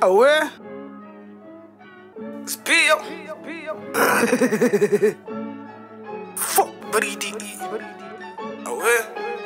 Oh yeah? It's B.O. Fuck, buddy. Oh yeah?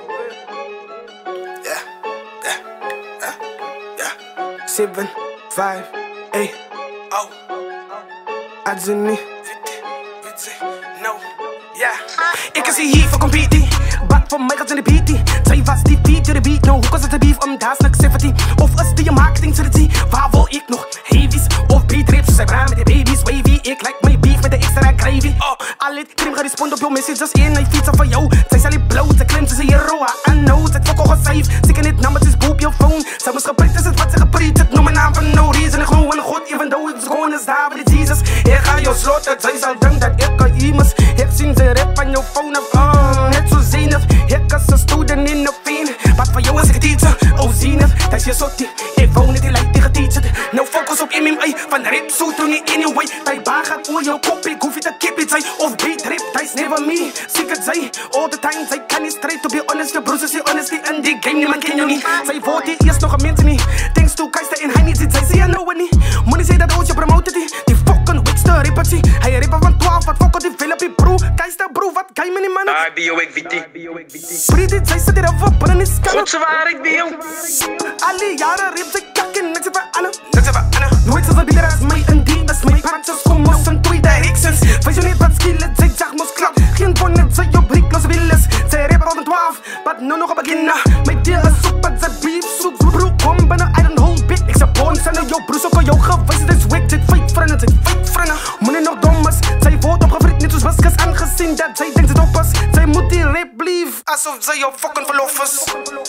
Yeah. 7, 5, 8. Oh. Adzuni. No. Yeah. Ik is hier voor competie. Bak voor mij gaat in de beatie. Zij was die beat, de beat. Nou, hoe kan ze te beef om daar snack 17? Of is die marketing strategie? Waar wil ik nog? Heavies of beatrips? Zij praten met de baby's. Wavy, ik like mijn beef met de extra gravy. Oh, alle krim gaat respond op jouw messages in. Hij fietsen van jou. Zij zijn niet bloot, ze klimt, ze hier roa. I know, ze fok al gesafe. Zeker niet nummers, is boep je phone. Zij moest geprikt, is het wat ze geprikt. Het noem mijn naam van no reason. Ik geloof in God, even though ik gewoon is daar bij de Jesus. Ik ga jou sloten, zij zal denken dat ik kan iemand. Ik zie ze rap van jouw phone af. Net zo zenig. Ik als een student in de veen. Wat van jou is ik teacher? Oh zenith, dat is je sotie. Ik woon niet, die lijkt tegen teacher. Nou focus op MMA. Van rap zo toen niet anyway. Bij baan gaat oor jouw kop. Ik hoef je te kip het zijn. Of beat rap, dat is never me. Ziek het zij, all the time. Zij kan niet straight to be honest. Je broers is die honesty in die game. Niemand ken je niet. Zij wordt die eerst nog een mensen niet. Thanks to Keister en hij niet zit. Zij zie je nou niet. Money zei dat ooit je promoten die fucking wikste repartie. Hij rappen van 12, wat fokken die Philippi bro. Keister bro, wat kan je me niet mannen? B.O Brie dit, zij zit hier af op en is kan. Goed zwaar, ik B.O. Alle jaren rip ze kakken, niks van Anne. Nooit zoals bieder als mij en die is mijn praatjes kom aus in 2 directions. Wees je niet wat skillet, zij zag moest klap. Geen bonnet, zij op riekloze willes. Zij rappen al van 12, wat nu nog een beginner. Mijn deel is zoek, wat zij beef zoekt. Bro, kom binnen, I don't hold big. Ik zeg boon, zijn er jouw broers ook al jouw geweest. Het is wicked, fake vrienden, zij fake vrienden. Money nog dom is, zij wordt opgevriend, niet zoals Waskas aangezien dat zij denkt het op is. Zij moet die rap lief, alsof zij jouw fucking verlof is.